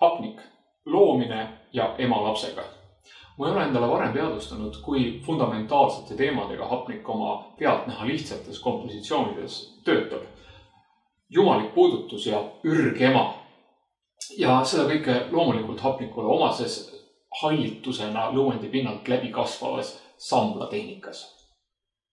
hapnik, loomine ja ema lapsega. Ma ei ole endale varem teadvustanud, kui fundamentaalsete teemadega hapnik oma pealtnäha lihtsates kompositsioonides töötab. Jumalik puudutus ja ürgema. Ja seda kõike loomulikult hapnikule omases hallitusena lõuendi pinnalt läbi kasvavas sambla tehnikas.